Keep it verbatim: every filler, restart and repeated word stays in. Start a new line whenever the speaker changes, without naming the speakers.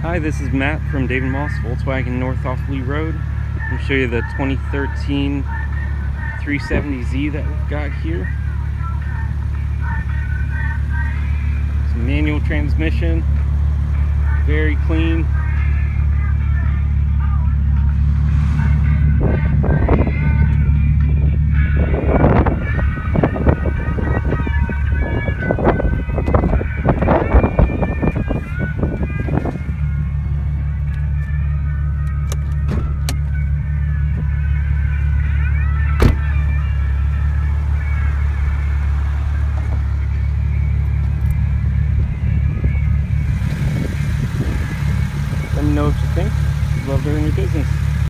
Hi, this is Matt from Dave and Moss, Volkswagen North off Lee Road. I'm going to show you the twenty thirteen three seventy Z that we've got here. It's a manual transmission, very clean.